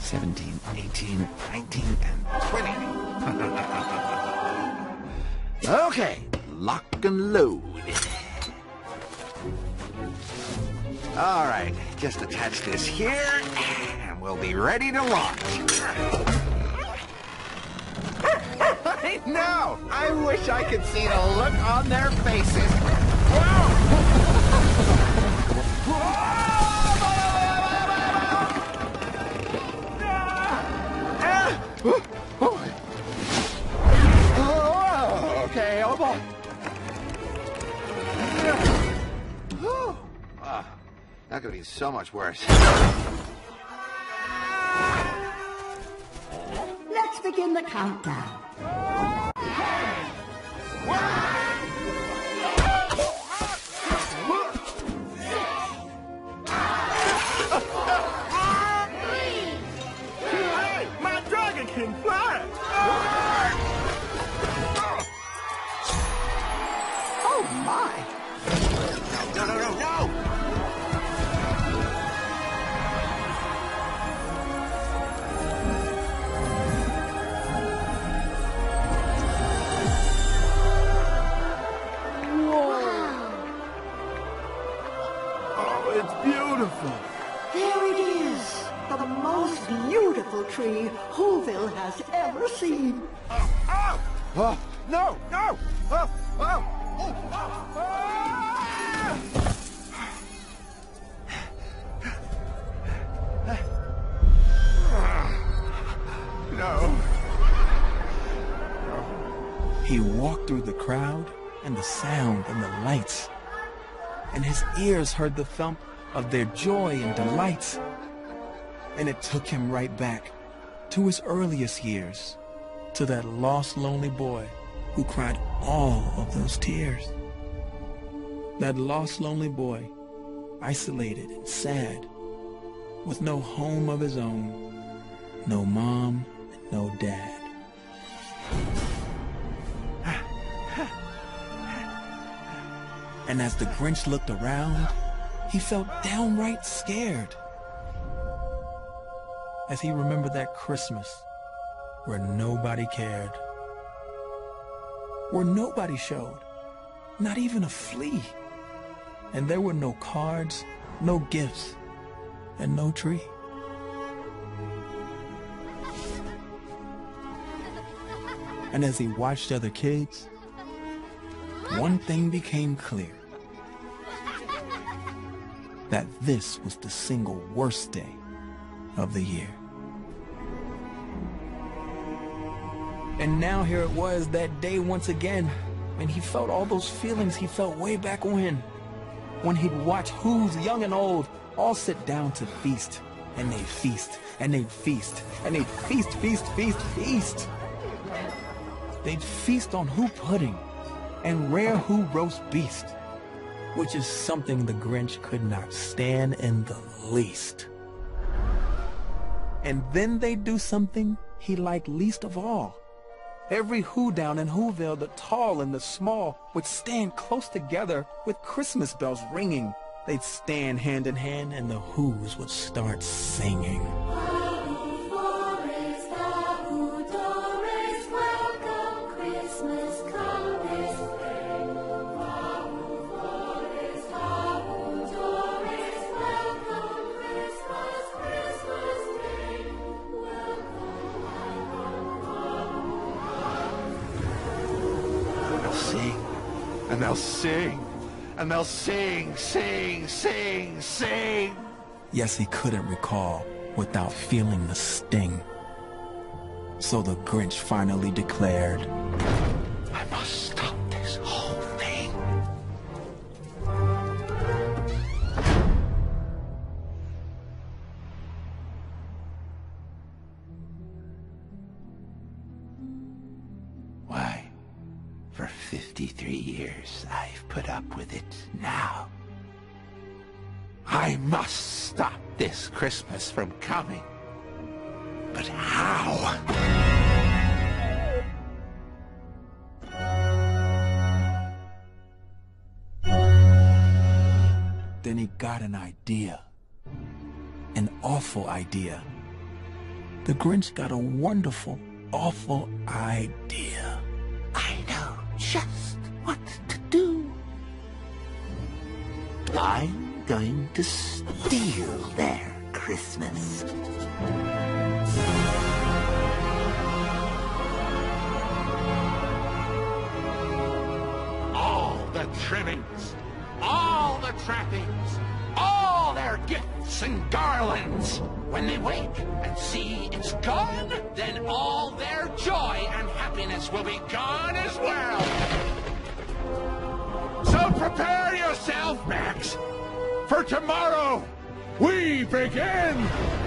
17, 18, 19, and 20. Okay, lock and load. All right, just attach this here, and we'll be ready to launch. I know! I wish I could see the look on their faces. Okay, oh boy. That could be so much worse. Let's begin the countdown. Hey, my dragon can fly! Oh my! No, no, no, no! It's beautiful. There it is! The most beautiful tree Whoville has ever seen. Oh, no, no! Oh, oh, no. He walked through the crowd and the sound and the lights, and his ears heard the thump of their joy and delights. And it took him right back to his earliest years, to that lost, lonely boy who cried all of those tears. That lost, lonely boy, isolated and sad, with no home of his own, no mom and no dad. And as the Grinch looked around, he felt downright scared, as he remembered that Christmas where nobody cared, where nobody showed, not even a flea, and there were no cards, no gifts, and no tree. And as he watched other kids, one thing became clear: that this was the single worst day of the year. And now here it was, that day once again, and he felt all those feelings he felt way back when he'd watch Who's young and old all sit down to feast, and they'd feast, and they'd feast, and they'd feast, feast, feast, feast. They'd feast on Who pudding and rare Who roast beast, which is something the Grinch could not stand in the least. And then they'd do something he liked least of all. Every Who down in Whoville, the tall and the small, would stand close together with Christmas bells ringing. They'd stand hand in hand and the Whos would start singing. And they'll sing, and they'll sing, sing, sing, sing. Yes, he couldn't recall without feeling the sting. So the Grinch finally declared, I must stop this whole thing. Why? For 53 years, I've put up with it. Now, I must stop this Christmas from coming. But how? Then he got an idea. An awful idea. the Grinch got a wonderful, awful idea. I know just what to do. I'm going to steal their Christmas. All the trimmings, all the trappings, all their gifts and garlands. When they wake and see it's gone, then all their joy and happiness will be gone as well. So prepare yourself, Max, for tomorrow we begin.